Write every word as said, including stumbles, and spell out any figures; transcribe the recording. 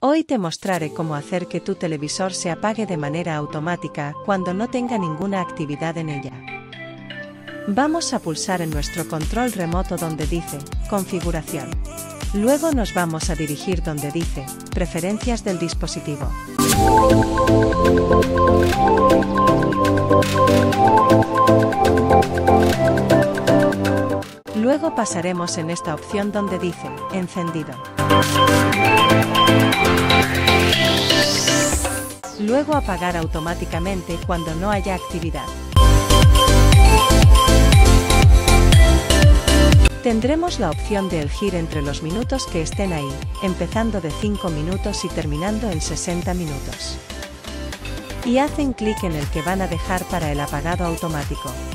Hoy te mostraré cómo hacer que tu televisor se apague de manera automática cuando no tenga ninguna actividad en ella. Vamos a pulsar en nuestro control remoto donde dice Configuración. Luego nos vamos a dirigir donde dice Preferencias del dispositivo. Luego pasaremos en esta opción donde dice Encendido. Luego apagar automáticamente cuando no haya actividad. Tendremos la opción de elegir entre los minutos que estén ahí, empezando de cinco minutos y terminando en sesenta minutos. Y hacen clic en el que van a dejar para el apagado automático.